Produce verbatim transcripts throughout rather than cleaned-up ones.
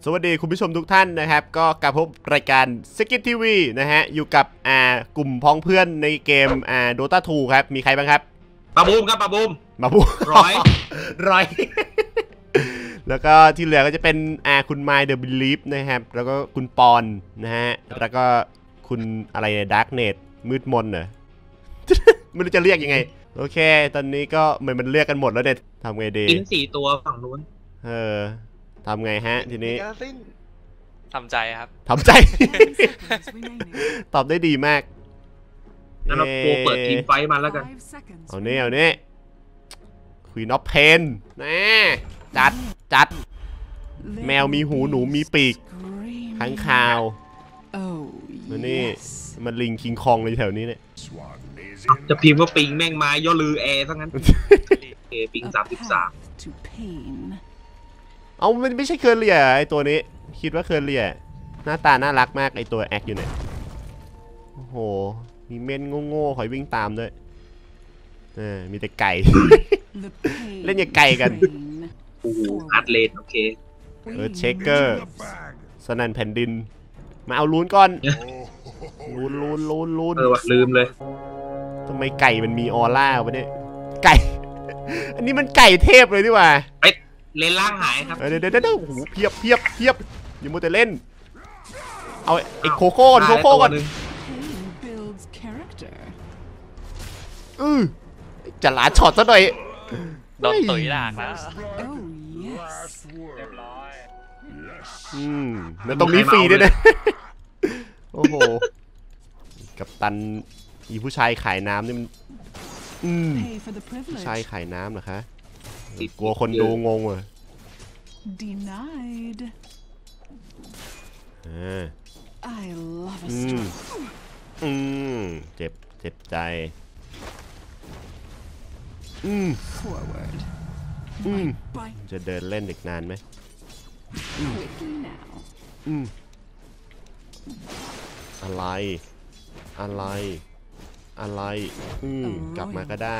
สวัสดีคุณผู้ชมทุกท่านนะครับก็กลับพบรายการสกิททีวีนะฮะอยู่กับอ่ากลุ่มพ้องเพื่อนในเกมอ่าโดตาทูครับมีใครบ้างครับปาบูมครับปาบูมมาบูมร้อยร้อยแล้วก็ที่เหลือก็จะเป็นอ่าคุณไมล์เดอะบิลีฟนะครับแล้วก็คุณปอนนะฮะแล้วก็คุณอะไรเนี่ยดาร์กเนตมืดมนเหรอ ไม่รู้จะเรียกยังไงโอเคตอนนี้ก็เหมือนมันเรียกกันหมดแล้วเนี่ยทำไงดีกินสี่ตัวฝั่งนู้นเออทำไงฮะทีนี้ทำใจครับทำใจ ตอบได้ดีมากงั้นเราโปรเปิดทีมไฟมันแล้วกันเอาเนี้เอาเนี้ควีนออฟเพนนะจัดจัดแมวมีหูหนูมีปีกข้างคาวมานี่มันลิงคิงคองเลยแถวนี้เนี่ยจะพิมพ์ว่าปิงแม่งไม้ย่อลือแอร์ซะงั้นเอปิงสามสิบสามเอามันไม่ใช่เคอร์เรียไอตัวนี้คิดว่าเคอร์เรียหน้าตาน่ารักมากไอตัวแอคอยู่เนี่ยโอ้โหมีเม่นโง่ๆคอยวิ่งตามด้วยเออมีแต่ไก่ เล่นอย่างไก่กันโอ้โหอัดเลนโอเคเออเชคเกอร์สนั่นแผ่นดินมาเอาลูนก่อนลูนลูนลูนลูนเออวะลืมเลยทำไมไก่มันมีออร่าวะเนี่ยไก่ อันนี้มันไก่เทพเลยดีกว่าเลนล่างหายครับเดี๋ยวเดี๋ยวเดี๋ยวโอ้โหเพียบเพียบเพียบอย่ามัวแต่เล่นเอาไอ้โคโค่ก่อนโคโค่ก่อนอือจะลาช็อตซะหน่อยโดนตุ๋ยหลากแล้วเรียบร้อยอืมแล้วตรงนี้ฟรีด้วยนะโอ้โหกัปตันอีผู้ชายขายน้ำนี่มันอืมผู้ชายขายน้ำเหรอคะกลัวคนดูงงเลยอืมอืมเจ็บเจ็บใจอืมอืมจะเดินเล่นอีกนานไหมอืมอะไรอะไรอะไรอืมกลับมาก็ได้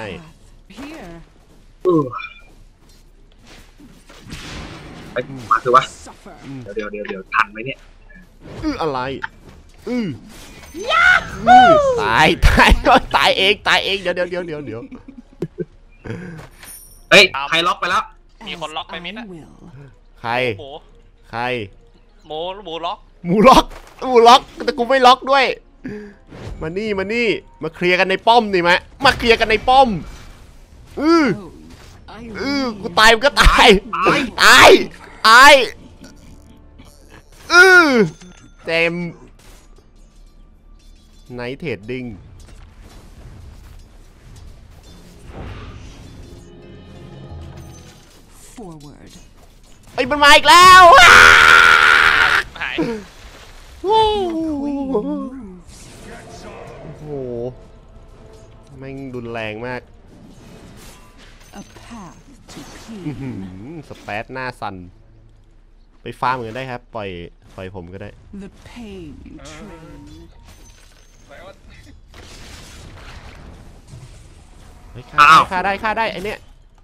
ไปมาคือวะเดี๋ยวเดี๋ยวเดี๋ยวทันไหมเนี่ยอืออะไรอือตายตายตายเองตายเองเดี๋ยวเดี๋ยวเดี๋ยวเดี๋ยวเดี๋ยวเฮ้ยใครล็อกไปแล้วมีคนล็อกไปมิดอะใครใครหมูหมูล็อกหมูล็อกหมูล็อกแต่กูไม่ล็อกด้วยมานี่มานี่มาเคลียร์กันในป้อมนี่มะมาเคลียร์กันในป้อมอืออือกูตายมันก็ตายตายตายอือเต็มไนท์เทรดดิ้งไอ้มันมาอีกแล้วหายโอ้โหแม่งรุนแรงมากสเปซหน้าสั่นไปฟาร์มกันได้ครับปล่อยปล่อยผมก็ได้ฆ่าได้ฆ่าได้ไอเนี้ย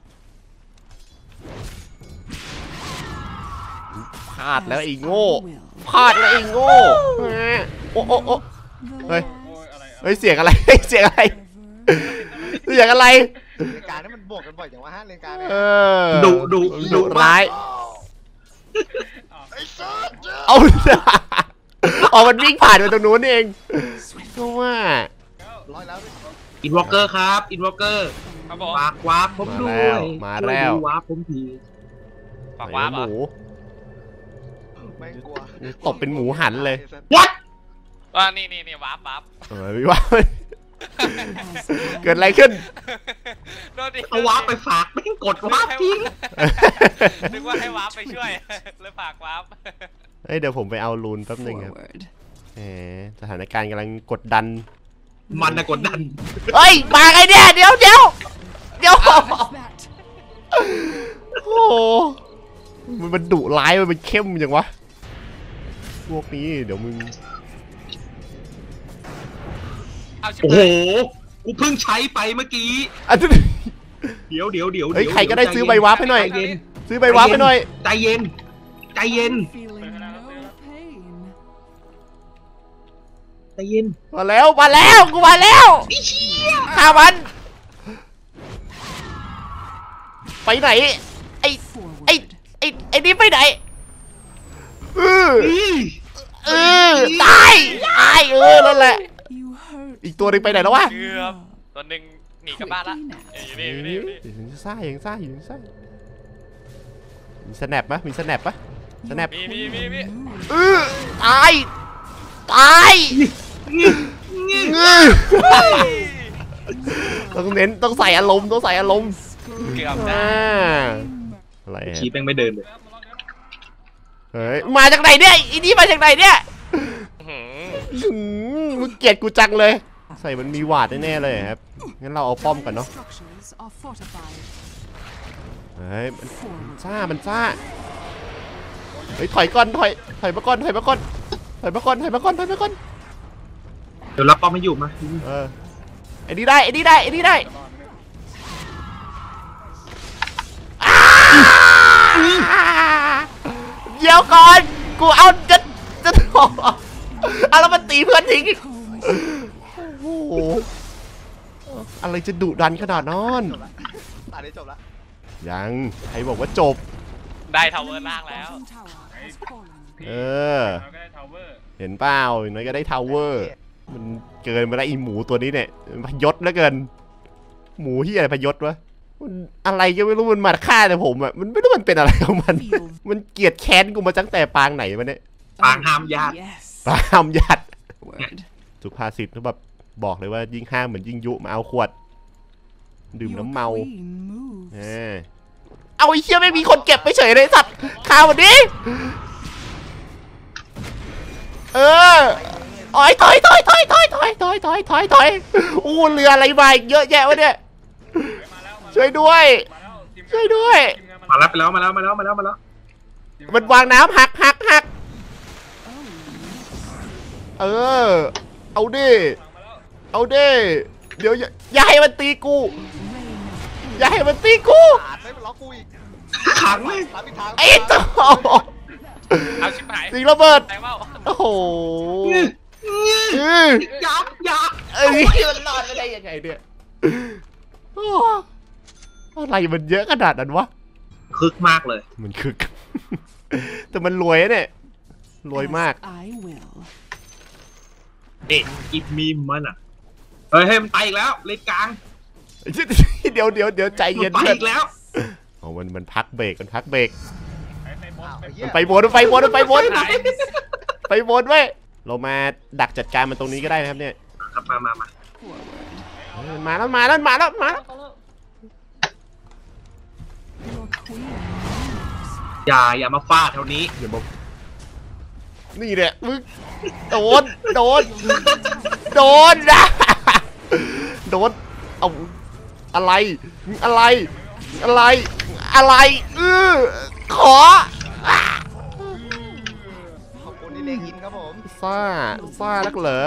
พลาดแล้วไอ้โง่พลาดแล้วไอ้โง่โอ้โอ้โอ้เฮ้ยเฮ้ยเสียงอะไรเสียงอะไรเสียงอะไรเรนการนี่มันบวกกันบ่อยอย่างว่าฮะเรนการดุดุดุร้ายเอาเอามันวิ่งผ่านไปตรงนู้นเองก็ว่าอินวอล์กเกอร์ครับอินวอล์กเกอร์ฝากวาร์ปผมด้วยมาแล้ววาร์ปผมทีฝากวาร์ปหมูตบเป็นหมูหันเลย What ว่านี่นี่นี่วาร์ปวาร์ปเออไม่วาร์ปเกิดอะไรขึ้นเอาวาร์ปไปฝากไม่กดวาร์ปทิ้งนึกว่าให้วาร์ปไปช่วยเลยฝากวาร์ปเฮ้ยเดี๋ยวผมไปเอาลูนแป๊บนึงครับแหมสถานการณ์กำลังกดดันมันนะกดดันเฮ้ยมาไงเนี่ยเดี๋ยวเดี๋ยวเดี๋ยวโอ้โหมันมันดุร้ายมันเป็นเข้มอย่างวะพวกนี้เดี๋ยวมึงโอ้โหกูเพิ่งใช้ไปเมื่อกี้เดี๋ยวเดี๋ยวเดี๋ยวเฮ้ยใครก็ได้ซื้อใบวาร์ปให้หน่อยซื้อใบวาร์ปให้หน่อยใจเย็นใจเย็นใจเย็นมาแล้วมาแล้วกูมาแล้วฆ่ามันไปไหนไอ้ไอ้ไอ้ไอ้นี่ไปไหนเออเออตายตายเออนั่นแหละอีกตัวหนึงไปไหนแล้ววะเกือบตัวหนึ่งหนีกลับบ้านละอยู่นี่อยู่นี่อยู่นี่อยู่ซ่าอยู่ซ่าอยู่ซ่ามีสแนปปะมีสแนปปะสแนปมีมีมีมีเออตายตายต้องเน้นต้องใส่อารมณ์ต้องใส่อารมณ์เกือบอ่านะอะไรขี่แม่งไม่เดินเลยเฮ้ยมาจากไหนเนี่ยอีนี่มาจากไหนเนี่ยหืมหืมมึงเกลียดกูจังเลยใส่มันมีหวาดแน่ๆเลยครับงั้นเราเอาป้อมกันเนาะเฮ้ยมันซ่ามันซ่าเฮ้ยถอยก่อนถอยถอยมาก่อนถอยมาก่อนถอยมาก่อนถอยมาก่อนถอยมาก่อนเดี๋ยวรับป้อมไม่อยู่มาเออไอ้นี่ได้ไอ้นี่ได้ไอ้นี่ได้เดี๋ยวก่อนกูเอาจะจะเอาแล้วมันตีเพื่อนทิ้งโอ้โหอะไรจะดุดันขนาดนั้นตอนนี้จบละยังใครบอกว่าจบได้ทาวเวอร์ล่างแล้วเออเห็นเปล่าอย่างน้อยก็ได้ทาวเวอร์มันเกินไปแล้วอีหมูตัวนี้เนี่ยพยศแล้วเกินหมูที่อะไรพยศวะมันอะไรก็ไม่รู้มันมาฆ่าแต่ผมอ่ะมันไม่รู้มันเป็นอะไรของมันมันเกลียดแค้นกูมาตั้งแต่ปางไหนมาเนี่ยปางห้ามญาติปางห้ามญาติสุภาษิตเขาแบบบอกเลยว่ายิ่งห้ามเหมือนยิ่งยุมาเอาขวดดื่มน้ำเมาเออเอาไอ้เชี่ยไม่มีคนเก็บไปเฉยเลยสัตว์ข่าววันนี้เออถอยถอยถอยถอยถอยถอยถอยถอยถอยถอยอู้เรืออะไรมาอีกเยอะแยะวะเนี่ยช่วยด้วยช่วยด้วยมาแล้วไปแล้วมาแล้วมาแล้วมาแล้วมาแล้วมันวางน้ำหักหักหักเออเอาดิเอาดิเดี๋ยวอย่าให้มันตีกูอย่าให้มันตีกูขาดไม่มันล็อกกูอีกขังเลยขาดอีกทางไอ้ตัวเอาชิบหายสิงระเบิดไหนว่าโอ้โหยับยับเอ้ยมันรอดไม่ได้ยังไงเนี่ยโอ้อะไรมันเยอะขนาดนั้นวะคึกมากเลยมันคึก แต่มันรวยอะเนี่ยรวยมากเอ๊ะกิฟมีมันอ่ะเฮ้ยเฮ้ยมันไปอีกแล้วเลนกลางเดี๋ยวเดี๋ยวเดี๋ยวใจมันเย็นไปเพื่อนอีกแล้วอ๋อมันมันพักเบรกมันพักเบรกอ้าวไอ้เหี้มัยนไปบนมันไปบนมันไปบนหายไปบนเว้ยเรามาดักจัดการมันตรงนี้ก็ได้นะครับเนี่ยครับมามามาเฮ้ยมันมาแล้วมาแล้วมาแล้วมาแล้วอย่าอย่ามาฟาดแถวนี้อย่าบอกนี่แหละมึงโดนโดนโดนนะโดนเอาอะไรอะไรอะไรอะไรเออขอขอบคุณที่เล็กอินครับผมซ่าซ่านักเหรอ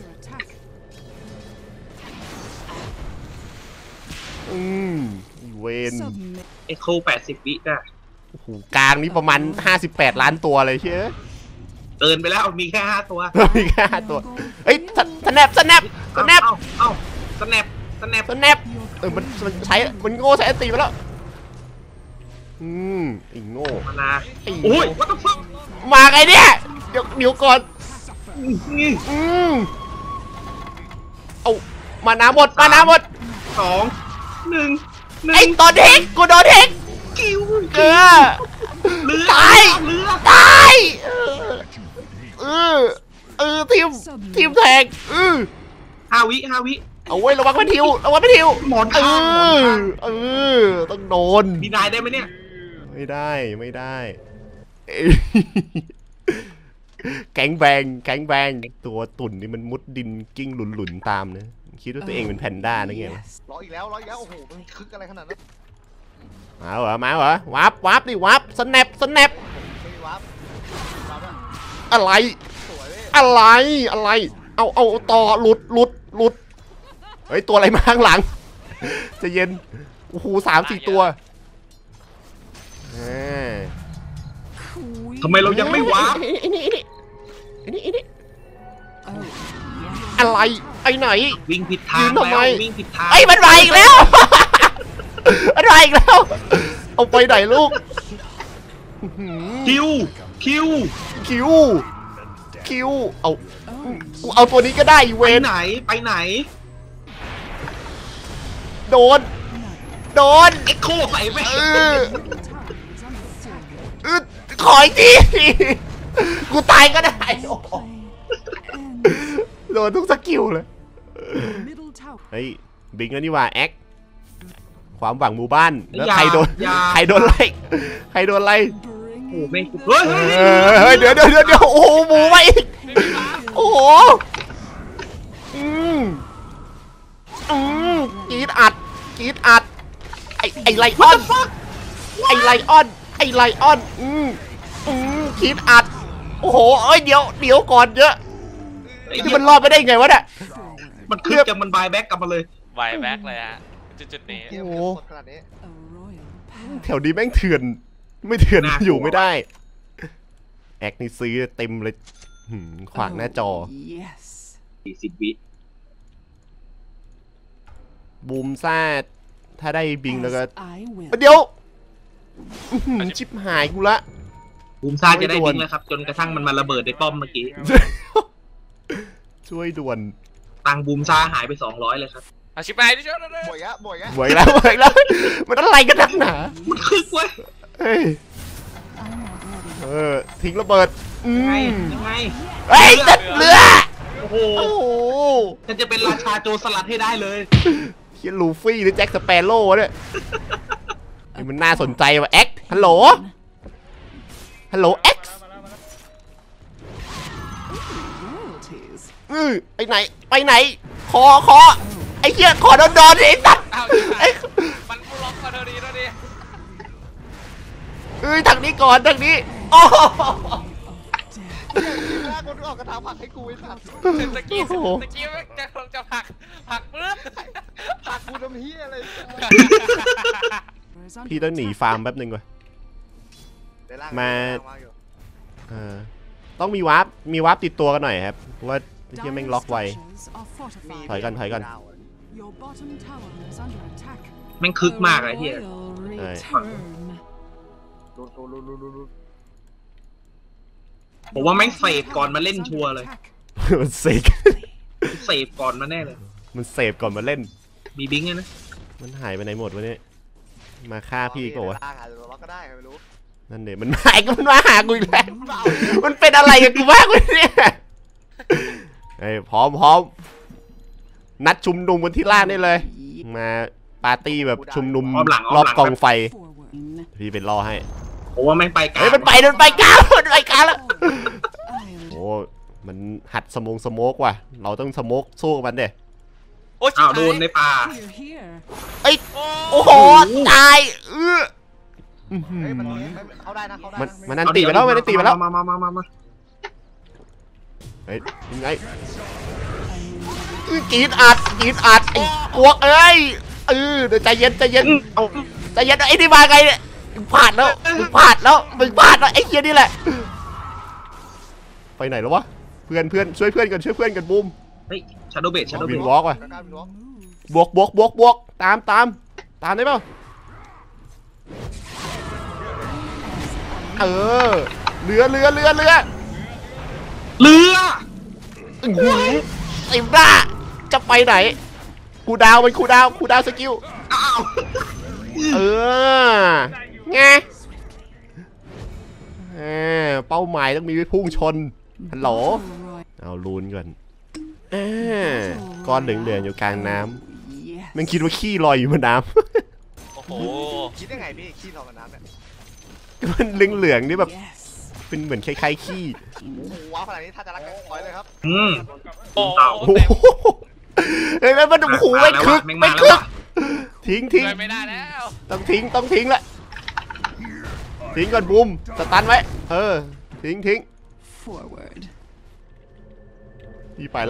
อืมเวนเอ็กโคแปดสิบวิได้โอ้โหกลางนี้ประมาณห้าสิบแปดล้านตัวเลยเชื่อเกินไปแล้วมีแค่ห้าตัวมีแค่ห้าตัวเฮ้ยสแนปสแนปสแนปเอ้าเอ้าสแนปสแนปสแนปเออมันมันใช้มันโง่ใช้อันตีไปแล้วอืมไอ้โง่มานาไอ้โอ้โง่ยวัตถุฟังมาไงเนี่ยเดี๋ยวเดี๋ยวก่อนอืมเอามาน้ำหมดมาน้ำหมดสองหนึ่งหนึ่ไอ้งตอนเด็กกูโดนเด็กกิ้วเออเรือตายเรือตายเออเออทีมทีมแทงเออห้าวิห้าวิเอาไว้ระวังมันทิวระวังมันทิวหมอนเอข้างหมอนอข้างเออต้องโดนมีนายได้ไหมเนี่ยไม่ได้ไม่ได้เอ้ยแก๊งแบงแก๊งแบงตัวตุ่นนี่มันมุดดินกิ้งหลุนๆตามนะคิดว่าตัวเองเป็นแพนด้านะไงวะรออีกแล้วรออีกแล้วโอ้โหมันคึกอะไรขนาดนั้นมาเหรอมาเหรอวับวับดิวับสแนปสแนปไม่มีวาร์ปวาร์ปอะอะไรสวยเลยอะไรอะไรเอาเอาต่อหลุดหลุดหลุดเฮ้ยตัวอะไรมาข้างหลังใจะเย็นโอ้โหสามสี่ตัวอ่าทำไมเรายังไม่วาร์ปไอ้นี่ไอ้นี่ไอ้นี่ไอ้นี่อะไรไอ้ไหนวิ่งผิดทางยืนทำไมแล้ววิ่งผิดทางไอ้มันมาอีกแล้วมันมาอีกแล้วเอาไปไหนลูกคิวคิวคิวคิวเอากูเอาตัวนี้ก็ได้เวไปนไหนไปไหนโดนโดนเอ็กโคใส่ไปเออเออขออีกทีกูตายก็ได้โอ้โหโดนทุกสกิลเลยเฮ้ยบิงแล้วนี่ว่าแอคความหวังหมู่บ้านแล้วใครโดนใครโดนไล่ใครโดนไล่โอ้ไม่เฮ้ยเฮ้ยเดี๋ยวเดี๋ยวเดี๋ยวโอ้โหหมูมาอีกโอ้โหอืมอืมกรีดอัดกรีดอัดไอไอไลออนไอไลออนไอไลออนอืมอืมกรีดอัดโอ้โหเอ้ยเดี๋ยวเดี๋ยวก่อนเยอะที่มันรอดไปได้ไงวะเนี่ยมันขึ้นจากมันบายแบ็กกลับมาเลยไวแบ็กเลยฮะจุดๆนี้เกมโอ้สดขนาดนี้แถวนี้แม่งเถื่อนไม่เถื่อนอยู่ไม่ได้แอคนี่ซื้อเต็มเลยหืมขวางหน้าจอสี่สิบวิบูมซ่าถ้าได้บิงแล้วก็เดี๋ยวอื้อหือชิบหายกูละบูมซ่าจะได้บิงแล้วครับจนกระทั่งมันมาระเบิดในป้อมเมื่อกี้ช่วยด่วนตังบูมซ่าหายไปสองร้อยเลยครับอาชิบไปดิเจ้าเลยบ่อยอะบ่อยอะบวยแล้วบวยแล้วมันอะไรกันนักหนามันคึกเว้ยเฮ้ยเออทิ้งระเบิดอืยังไงมยังไงเฮ้ยตัดเรือโอ้โหโอ้โหฉันจะเป็นราชาโจรสลัดให้ได้เลยเฮียลูฟี่หรือแจ็คสเปโร่เนี่ยนี่มันน่าสนใจว่ะแอ็กฮัลโหลฮัลโหลแอ็กอือไปไหนไปไหนคอคอไอ้เหี้ยคอโดนโดนไอ้ตัดอ้าวไอ้มันล็อกมาเท่านี้เท่านี้เอ้ยทางนี้ก่อนทางนี้โอ้โหหน้าคนออกกระทาผักให้กูไอ้สัตว์ตะกี้ตะกี้จะจะผักผักปึ๊บผักกูน้ำเฮียอะไรพี่ต้องหนีฟาร์มแป๊บนึงก่อนเดี๋ยวล่างมาเดี๋ยวล่างอยู่เออต้องมีวาร์ปมีวาร์ปติดตัวกันหน่อยครับเพราะว่าไอ้เหี้ยแม่งล็อกไว ถอยก่อนถอยก่อนแม่งคึกมากเลยเฮียใช่โดนโดนโดนโดนโดนโดนผมว่าแม่งเสพก่อนมาเล่นชัวร์เลยมันเสกเสพก่อนมาแน่เลยมันเสพก่อนมาเล่นมีบิงไงนะมันหายไปไหนหมดวะเนี่ยมาฆ่าพี่ก็วะเดี๋ยวล่างอาจจะล็อกก็ได้ใครไม่รู้นั่นเดี๋ยวมันหายก็มันมาหากูอีกแล้วมันเป็นอะไรกับกูบ้างวะเนี่ยเฮ้ยพร้อมพร้อมนัดชุมนุมกันที่ล่างได้เลย มาปาร์ตี้แบบชุมนุมรอบกองไฟพี่เป็นรอให้ผมว่าแม่งไปกลางเฮ้ยมันไปมันไปกลางมันไปกลางแล้วโอ้มันหัดสมองสโมกว่ะเราต้องสโมกสู้กับมันเด้โอ้ชิอ้าวบโดนในป่าเอ้ยโอ้โหตายเออเฮ้ยมันเขาได้นะเขาได้มันนะมันอันตีไปแล้วมันอันตีไปแล้วมามามามามาเฮ้ยยังไงกรีดอัดกรีดอัดไอ้กวกเอ้ยเออเดี๋ยวใจเย็นใจเย็นเอาใจเย็นไอ้นี่มาไงเนี่ยมึงพลาดแล้วมึงพลาดแล้วมึงพลาดแล้วไอ้เหี้ยนี่แหละไปไหนแล้ววะเพื่อนเพื่อนช่วยเพื่อนกันช่วยเพื่อนกันบูมเฮ้ยชาโดเบดชาโดเบวิดนวอล์กว่ะแล้วการวินวอล์กบวกบวกบวกบวกตามตามตามได้เปล่าเออเรือเรือเรือเรือเรืออื้อหือไอ้บ้าจะไปไหนคูดาวมันคูดาวคูดาวสกิลอ้าวเออไงเออเป้าหมายต้องมีไว้พุ่งชนฮัลโหลเอาลูนก่อนเออก้อนเหลืองๆอยู่กลางน้ำมันคิดว่าขี้ลอยอยู่บนน้โอ้โหคิดได้ไงพี่ขี้นอนกับน้ำเนี่ยำมันเหลืองๆนี่แบบเป็นเหมือนคล้ายๆขี้โอ้โหว้าวขนาดนี้ถ้าจะรักกันถอยเลยครับอืมโอ้เต่าโอ้โหเฮ้ยมันโอ้โหไม่คึกไม่คึกทิ้งทิ้งเลยไม่ได้แล้วต้องทิ้งต้องทิ้งละทิ้งก่อนบูมสตันไว้เออทิ้งทิ้งพี่ไปละ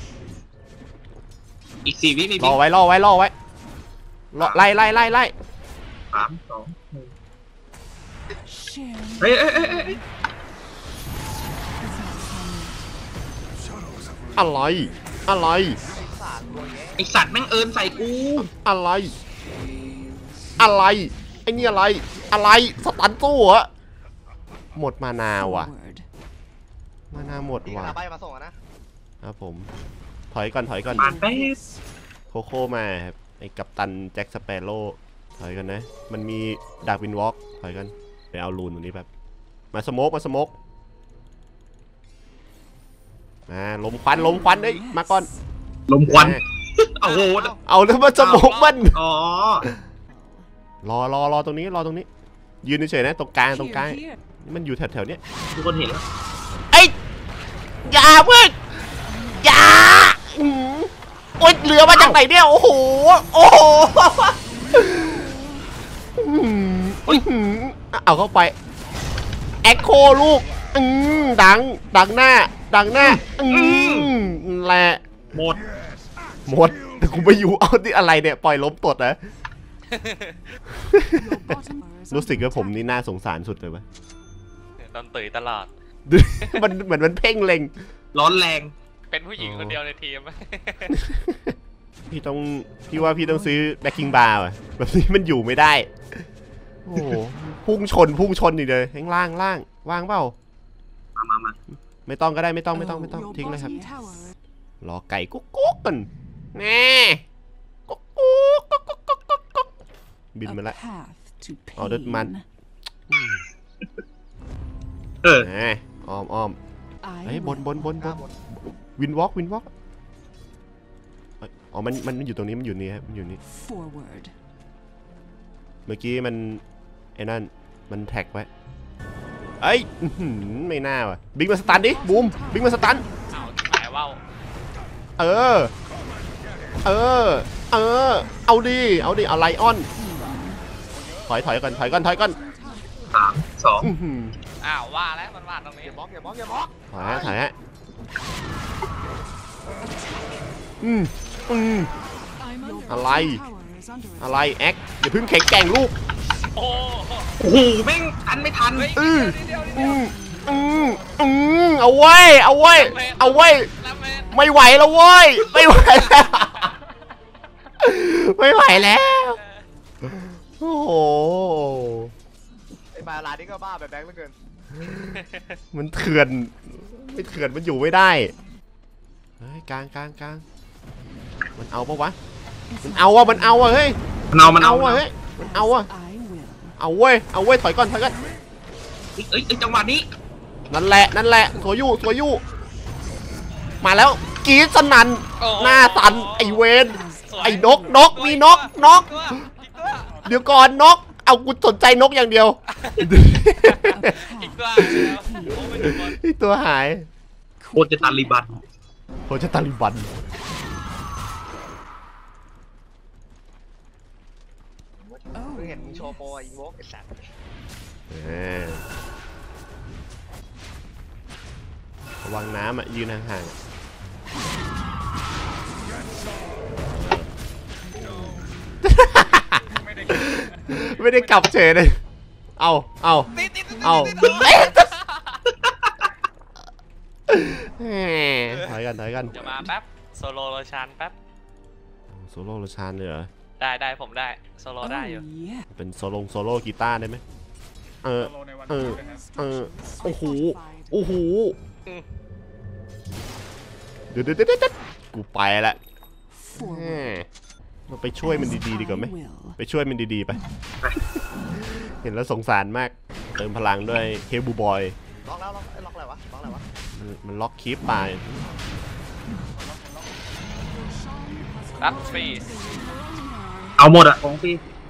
อีกสี่วิมีรบิอง ไว้รอไว้รอไว้รอไล่ไล่ไล่ไล่สามสองหนึ่งเฮ้ยเอ้ยเอ้ยเอ้ยอะไรอะไรสาดตัวแย่ไอสัตว์แม่งเอินใส่กูอะไร อะไรไอ้นี่อะไรอะไรสตันตู้เหรอหมดมานาว่ะมานาหมดพี่กว่ะระใบมาส่งอะนะครับผมถอยก่อนถอยก่อนปานแป๊บโคโค่มาครับไอ้กัปตันแจ็คสเปโร่ถอยกันนะมันมีดาร์กวินวอล์กถอยกันไปเอารูนตรงนี้แบบมาสโมกมาสโมกมาลมควันลมควันเอ้ยมาก่อนลมควันโอ้โหเอาแล้วมาสโมกมันอ๋อรอรอรอตรงนี้รอตรงนี้ยืนเฉยๆนะตรงกลางตรงกลางมันอยู่แถวๆเนี้ยทุกคนเห็นแล้วไอ้อย่าเพื่อนอย่าอื้อหือโอ๊ยเหลือมาจากไหนเนี่ยโอ้โหโอ้โหอื้อหืออื้อหือเอาเข้าไปแอคโคลูกอืมดังดังหน้าดังหน้าอืมแหละหมดหมดแต่กูไม่อยู่เอาที่อะไรเนี่ยปล่อยล้มตดนะรู้สึกว่าผมนี่น่าสงสารสุดเลยวะโดนตุ๋ยตลอดมันเหมือนมันเพ่งเล็งร้อนแรงเป็นผู้หญิงคนเดียวในทีมพี่ต้องพี่ว่าพี่ต้องซื้อแบ็คกิ้งบาร์แบบนี้มันอยู่ไม่ได้โอ้โหพุ่งชนพุ่งชนอยู่เลยข้างล่างล่างว่างเปล่ามามามาไม่ต้องก็ได้ไม่ต้องไม่ต้องไม่ต้องทิ้งเลยครับรอไก่กุ๊กกุ๊กกันแน่กุ๊กกุ๊กกุ๊กกุ๊กกุ๊กกุ๊กกุ๊กบินมาละเอาดิมันเออแหมอ้อมอ้อมเฮ้ยบนบนบนบนวินวอล์กวินวอล์กอ๋อมันมันอยู่ตรงนี้มันอยู่นี่ครับมันอยู่นี่เมื่อกี้มันไอ้นั่นมันแท็กไว้เอ้ยไม่น่าว่ะบิ๊กมาสตันดิบูมบิ๊กมาสตันเอาหมายว่าวเออเออเออเอาดิเอาดิเอาไลออนถอยถอยก่อนถอยก่อนถอยก่อนสามสองอ้าวว่าแล้วมันวาดตรงนี้อย่าบล็อกอย่าบล็อกอย่าบล็อกถอยฮะถอยฮะอืมอืมอะไรอะไรแอ็กอย่าเพิ่งแข็งแกร่งลูกโอ้โอ้โหแม่งทันไม่ทันอืมอืมอืมอืมเอาไว้เอาไว้เอาไว้ไม่ไหวแล้วเว้ยไม่ไหวแล้วไม่ไหวแล้วโอ้โหไอ้บาลานี่ก็บ้าแบบแบงค์เหลือเกินมันเถื่อนไม่เถื่อนมันอยู่ไม่ได้เฮ้ยกลางกลางกลางมันเอาปะวะมันเอาวะมันเอาวะเฮ้ยมันเอามันเอาวะเฮ้ยมันเอาวะเอาเว้ยเอาเว้ยถอยก่อนถอยก่อนเอ้ยเอ้ยจังหวะนี้นั่นแหละนั่นแหละสวยอยู่สวยอยู่มาแล้วกรีดสนั่นหน้าสันไอเวนไอ้นกนกมีนกนกเดี๋ยวก่อนนกเอากูสนใจนกอย่างเดียวอีกตัวโอ้ไม่ถึงบอลไอตัวหายโคตรจะตาลีบันโคชตาลิบันเพิ่งเห็นมึงโชว์โปรอินโวกไอ้สัตว์ระวังน้ำอ่ะยืนห่างๆไม่ได้กลับเฉยเลยเอาเอาเอาถอยกันถอยกันจะมาแป๊บโซโลโรชานแป๊บโซโล่โรชานเลยเหรอได้ได้ผมได้โซโลได้อยู่เป็นโซโลโซโล่กีตาร์ได้ไหมเออเออเออโอ้โหโอ้โหเดี๋ยวเดี๋ยวเดี๋ยวกูไปละเราไปช่วยมันดีๆดีกว่าไหมไปช่วยมันดีๆไปเห็นแล้วสงสารมากเติมพลังด้วยเคบูบอยล็อกแล้วล็อกไอ้ล็อกอะไรวะล็อกอะไรวะมันมันล็อกคีปไปรับฟรีเอาหมดอะของพี่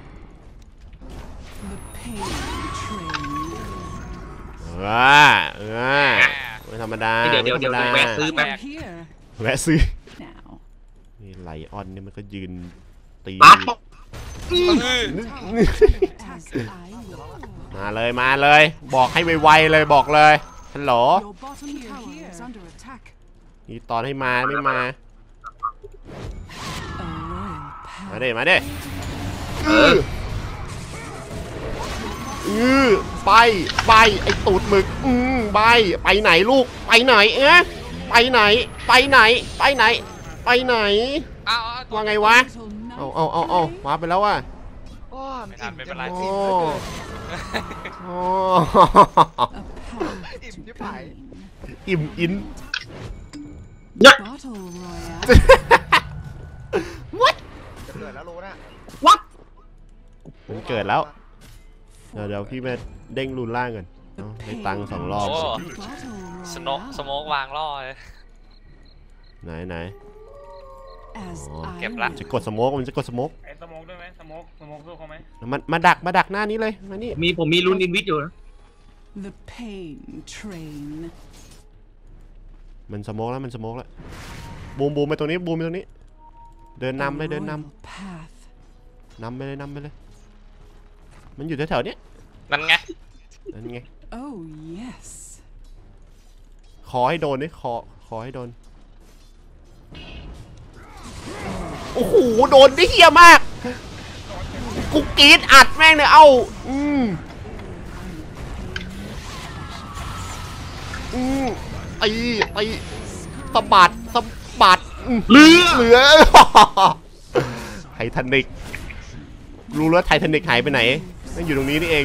เออเออไม่ธรรมดาเดี๋ยวเดี๋ยวเดี๋ยวแวะซื้อแป๊บแวะซื้อนี่ไลออนเนี่ยมันก็ยืนตีปั๊บมาเลยมาเลยบอกให้ไวๆเลยบอกเลยฮัลโหลนี่ตอนให้มาไม่มามาเด้มาเด้เอออือไปไปไอตูดหมึกอืมไปไปไหนลูกไปไหนเอ๊ะไปไหนไปไหนไปไหนไปไหนเอาเอาตัวว่าไงวะ เอาเอาเอาเอามาไปแล้วว่ะโอ้ไม่ทันไม่เป็นไรโอ้อิ่มเหลือเกินโอ้อิ่มที่ผายอิ่มอิน what จะเกิดแล้วรู้นะวัดมันเกิดแล้ว เดี๋ยวเดี๋ยวพี่มาเด้งรูนล่างกันเอาได้ตังค์สองรอบโอ้สโนสโมกวางล่อเลยไหนไหนเก็บละจะกดสโมกมันจะกดสโมกไอ้สโมกด้วยไหมสโมกสโมกสู้เขาไหมมันมาดักมาดักหน้านี้เลยมานี่มีผมมีรุนอินวิทอยู่นะ The pain train. มันสโมกแล้วมันสโมกแล้วบูมบูมไปตรงนี้บูมไปตรงนี้ เดินนำเลยเดินน Path. ำนำไปเลยนำไปเลย มันอยู่แถวๆเนี้ยนั่นไงนั่นไง Oh yes. ขอให้โดนนี่ขอขอให้โดนโอ้โหโดนได้เฮี้ยมากกูกรีดอัดแม่งเลยเอ้าอืมอืมไอ้ไอ้สะบัดสะบัดเรือเหลือ ไททานิกรู้แล้วไททานิกหายไปไหนนั่งอยู่ตรงนี้นี่เอง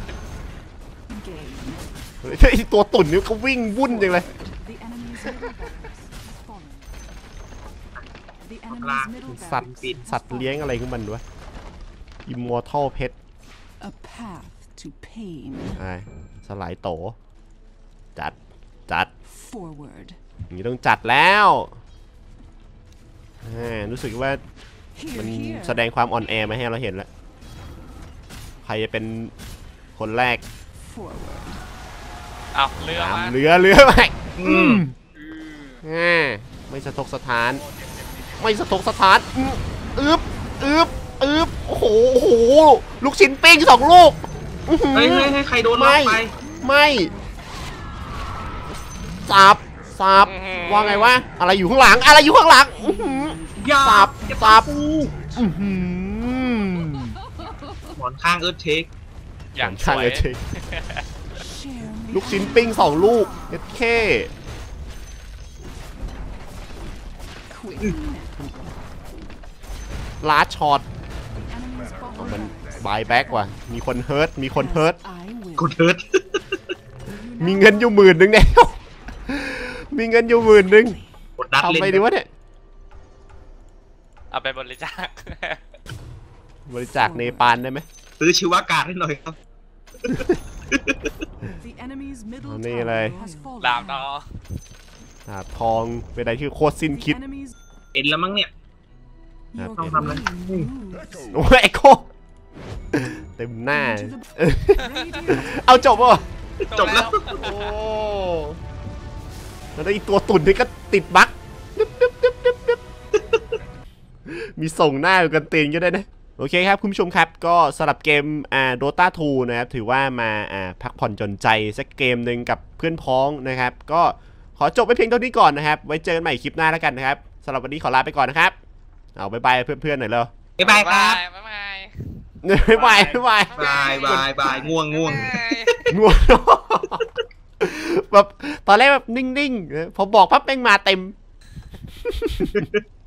Game. ไอ้ตัวตุ่นนี่ก็วิ่งวุ่นจังเลย The enemy's middle barracks has fallen. The enemy's middle สัตว์ barracks has สัตว์เลี้ยง fallen. อะไรของมันวะ Immortal Pet A path to pain. ไอ้สลายโต จัด จัด Forward. อย่างนี้ต้องจัดแล้วแหมรู้สึกว่า Here, มัน here. แสดงความอ่อนแอมาให้เราเห็นแล้ว ใครจะเป็นคนแรก Forward. เอาเรือมาตามเรือเรือไปอืมแหมไม่สะทกสถาน ไม่สะทกสถานอืมอึบอึบอึบโอ้โหโอ้โห ลูกชิ้นปิ้งสองลูกอื้อหือเฮ้ยเฮ้ยเฮ้ยใครโดนล็อกไปไม่สับสับว่าไงวะ อะไรอยู่ข้างหลัง อะไรอยู่ข้างหลังอื้อหืออย่าสับอย่าสับปูอื้อหือหมอนข้างเอิร์ธเทคอย่างสข้างวยเลยเช Share me. ลูกชิ้นปิ้งสองลูกเอ็ดเค Quick. ลาช็อต Enemy's bottom มัน barracks. บายแบ็กว่ะ มีคนเฮิร์ตมีคนเฮิร์ต I will. กดเอิร์ธมีเงินอยู่หมื่นหนึ่งเนี่ย มีเงินอยู่หมื่นหนึ่งกดดัดเล่นทำไปดีวะเนี่ยเอาไปบริจาคบริจาคเนปาลได้ไหมซื้อชีวากาศให้หน่อยครับ The enemy's middle Ano yun, tower ay? has fallen. ดาบต่อดาบทองเป็นอะไรที่โคตรสิ้น The คิด enemy's เอ็นแล้วมั้งเนี่ย your Okay. queen moves โอ้ยไอโคเต็มหน้า into the radiant เอาจบป่ะจบแล้วโอ้แล้วอีกตัวตุ่นนี่ก็ติดบั๊กดึ๊บดึ๊บดึ๊บดึ๊บดึ๊บมีส่งหน้ากันตีนก็ได้นะ โอเคครับคุณผู้ชมครับก็สำหรับเกมอ่า Dota ทูนะครับถือว่ามาอ่าพักผ่อนจนใจสักเกมหนึ่งกับเพื่อนพ้องนะครับก็ขอจบไปเพียงเท่านี้ก่อนนะครับไว้เจอกันใหม่คลิปหน้าแล้วกันนะครับสำหรับวันนี้ขอลาไปก่อนนะครับเอาบายบายเพื่อนๆหน่อยเร็วบ๊ายบายครับบ๊ายบายบ๊ายบายบ๊ายบายบายบายบายง่วงง่วงง่วงแบบตอนแรกแบบนิ่งๆพอบอกปั๊บแม่งมาเต็ม